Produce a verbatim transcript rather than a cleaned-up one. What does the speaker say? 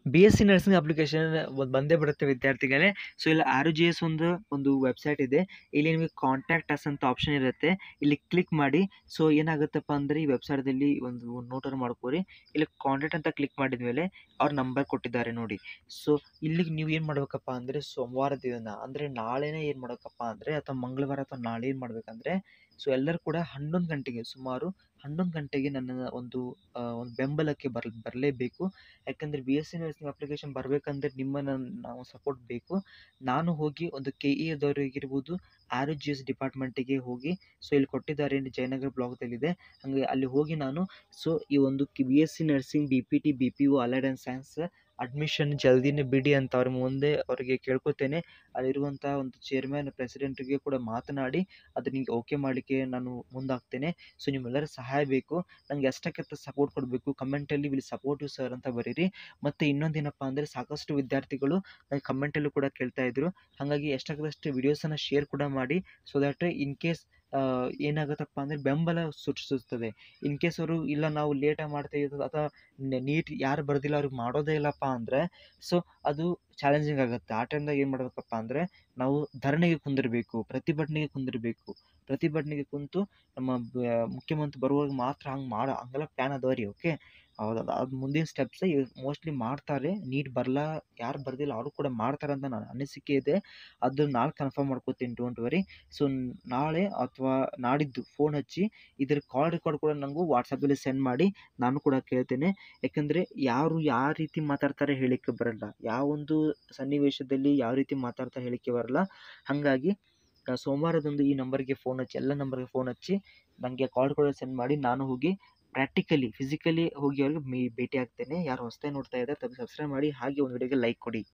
B S C nursing application ಒಂದು ಬಂದೇ ಬಿಡುತ್ತೆ ವಿದ್ಯಾರ್ಥಿಗಳೇ. ಸೊ ಇಲ್ಲಿ ಆರ್ ಜಿ ಎಸ್ ಒಂದು ಒಂದು ವೆಬ್ಸೈಟ್ ಇದೆ. ಇಲ್ಲಿ ನಿಮಗೆ ಕಾಂಟ್ಯಾಕ್ಟ್ ಅಸ್ ಅಂತ ಆಪ್ಷನ್ ಇರುತ್ತೆ. ಇಲ್ಲಿ ಕ್ಲಿಕ್ ಮಾಡಿ. ಸೊ ಏನಾಗುತ್ತಪ್ಪ ಅಂದರೆ ಈ ವೆಬ್ಸೈಟ್ದಲ್ಲಿ ಒಂದು ನೋಟನ್ನು ಮಾಡ್ಕೋರಿ. ಇಲ್ಲಿ ಕಾಂಟ್ಯಾಕ್ಟ್ ಅಂತ ಕ್ಲಿಕ್ ಮಾಡಿದ ಮೇಲೆ ಅವ್ರ ನಂಬರ್ ಕೊಟ್ಟಿದ್ದಾರೆ ನೋಡಿ. ಸೊ ಇಲ್ಲಿಗೆ ನೀವು ಏನು ಮಾಡ್ಬೇಕಪ್ಪ ಅಂದರೆ ಸೋಮವಾರದ ದಿನ ಅಂದರೆ ನಾಳೆನೇ ಏನು ಮಾಡಬೇಕಪ್ಪ ಅಂದರೆ ಅಥವಾ ಮಂಗಳವಾರ ಅಥವಾ ನಾಳೆ ಏನು ಮಾಡಬೇಕಂದ್ರೆ ಸೊ ಎಲ್ಲರೂ ಕೂಡ ಹನ್ನೊಂದು ಗಂಟೆಗೆ ಸುಮಾರು ಹನ್ನೊಂದು ಗಂಟೆಗೆ ನನ್ನ ಒಂದು ಆ, ಒಂದು ಬೆಂಬಲಕ್ಕೆ ಬರ್ ಬರಲೇಬೇಕು. ಯಾಕಂದರೆ B S C nursing application ಬರಬೇಕಂದ್ರೆ ನಿಮ್ಮನ್ನು ನಾವು ಸಪೋರ್ಟ್ ಬೇಕು. ನಾನು ಹೋಗಿ ಒಂದು ಕೆ ಇ ಅದವರಿಗಿರ್ಬೋದು ಆರ್ ಜಿ ಎಸ್ ಡಿಪಾರ್ಟ್ಮೆಂಟಿಗೆ ಹೋಗಿ ಸೊ ಇಲ್ಲಿ ಕೊಟ್ಟಿದ್ದಾರೆ ಜಯನಗರ ಬ್ಲಾಕ್ದಲ್ಲಿದೆ. ಹಾಗೆ ಅಲ್ಲಿ ಹೋಗಿ ನಾನು ಸೊ ಈ ಒಂದು B S C nursing B P T B P U allied and science admission ಜಲ್ದಿನೇ ಬಿಡಿ ಅಂತ ಅವ್ರ ಮುಂದೆ ಅವರಿಗೆ ಕೇಳ್ಕೊತೇನೆ. ಅಲ್ಲಿರುವಂಥ ಒಂದು ಚೇರ್ಮನ್ ಪ್ರೆಸಿಡೆಂಟ್ಗೆ ಕೂಡ ಮಾತನಾಡಿ ಅದನ್ನ ಓಕೆ ಮಾಡಲಿಕ್ಕೆ ನಾನು ಮುಂದಾಗ್ತೇನೆ. ಸೊ ನಿಮ್ಮೆಲ್ಲರ ಸಹಾಯ ಬೇಕು. ನನಗೆ ಎಷ್ಟಕ್ಕೆತ್ತ ಸಪೋರ್ಟ್ ಕೊಡಬೇಕು ಕಮೆಂಟಲ್ಲಿ ವಿಲ್ ಸಪೋರ್ಟಿವ್ ಸರ್ ಅಂತ ಬರೀರಿ. ಮತ್ತು ಇನ್ನೊಂದೇನಪ್ಪ ಅಂದರೆ ಸಾಕಷ್ಟು ವಿದ್ಯಾರ್ಥಿಗಳು ನನಗೆ ಕಮೆಂಟಲ್ಲೂ ಕೂಡ ಕೇಳ್ತಾ ಇದ್ರು. ಹಾಗಾಗಿ ಎಷ್ಟಾಗದಷ್ಟು ವಿಡಿಯೋಸನ್ನು ಶೇರ್ ಕೂಡ ಮಾಡಿ. ಸೊ ದ್ಯಾಟ್ ಇನ್ ಕೇಸ್ ಏನಾಗುತ್ತಪ್ಪ ಅಂದರೆ ಬೆಂಬಲ ಸೂಚಿಸುತ್ತದೆ. ಇನ್ ಕೇಸ್ ಅವರು ಇಲ್ಲ ನಾವು ಲೇಟಾಗಿ ಮಾಡ್ತೀವಿ ಅಥವಾ ನೀಟ್ ಯಾರು ಬರ್ದಿಲ್ಲ ಅವ್ರಿಗೆ ಮಾಡೋದೇ ಇಲ್ಲಪ್ಪ ಅಂದರೆ ಸೊ ಅದು ಚಾಲೆಂಜಿಂಗ್ ಆಗುತ್ತೆ. ಆ ಟೈಮ್ದಾಗ ಏನು ಮಾಡಬೇಕಪ್ಪ ಅಂದರೆ ನಾವು ಧರಣಿಗೆ ಕುಂದಿರಬೇಕು, ಪ್ರತಿಭಟನೆಗೆ ಕುಂದಿರಬೇಕು. ಪ್ರತಿಭಟನೆಗೆ ಕುಂತು ನಮ್ಮ ಬ ಮುಖ್ಯಮಂತ್ರಿ ಬರುವಾಗ ಮಾತ್ರ ಹಂಗೆ ಮಾಡೋ ಹಂಗೆಲ್ಲ ಪ್ಲ್ಯಾನ್ ಅದಾವ ರೀ. ಓಕೆ, ಹೌದು ಅದು ಮುಂದಿನ ಸ್ಟೆಪ್ಸ್ ಮೋಸ್ಟ್ಲಿ ಮಾಡ್ತಾರೆ. ನೀಟ್ ಬರಲ್ಲ ಯಾರು ಬರ್ದಿಲ್ಲ ಅವರು ಕೂಡ ಮಾಡ್ತಾರೆ ಅಂತ ನನ್ನ ಅನಿಸಿಕೆ ಇದೆ. ಅದು ನಾಳೆ ಕನ್ಫರ್ಮ್ ಮಾಡ್ಕೋತೀನಿ, ಡೋಂಟ್ ವರಿ. ಸೊ ನಾಳೆ ಅಥವಾ ನಾಡಿದ್ದು ಫೋನ್ ಹಚ್ಚಿ ಇದ್ರ ಕಾಲ್ ರೆಕಾರ್ಡ್ ಕೂಡ ನನಗೂ ವಾಟ್ಸಪ್ಪಲ್ಲಿ ಸೆಂಡ್ ಮಾಡಿ ನಾನು ಕೂಡ ಕೇಳ್ತೇನೆ. ಯಾಕಂದರೆ ಯಾರು ಯಾವ ರೀತಿ ಮಾತಾಡ್ತಾರೆ ಹೇಳಿಕ್ಕೆ ಬರಲ್ಲ, ಯಾವೊಂದು ಸನ್ನಿವೇಶದಲ್ಲಿ ಯಾವ ರೀತಿ ಮಾತಾಡ್ತಾರೆ ಹೇಳಿಕ್ಕೆ ಬರಲ್ಲ. ಹಾಗಾಗಿ ಸೋಮವಾರದಂದು ಈ ನಂಬರ್ಗೆ ಫೋನ್ ಹಚ್ಚಿ ಎಲ್ಲ ನಂಬರ್ಗೆ ಫೋನ್ ಹಚ್ಚಿ ನನಗೆ ಕಾಲ್ ಕೂಡ ಸೆಂಡ್ ಮಾಡಿ ನಾನು ಹೋಗಿ ಪ್ರಾಕ್ಟಿಕಲಿ ಫಿಸಿಕಲಿ ಹೋಗಿ ಅವ್ರಿಗೆ ಮೀ ಭೇಟಿ ಆಗ್ತೇನೆ. ಯಾರು ಹೊಸದಾಗಿ ನೋಡ್ತಾ ಇದ್ದಾರೆ ತಪ್ಪದೆ ಸಬ್ಸ್ಕ್ರೈಬ್ ಮಾಡಿ, ಹಾಗೆ ಒಂದು ವಿಡಿಯೋಗೆ ಲೈಕ್ ಕೊಡಿ.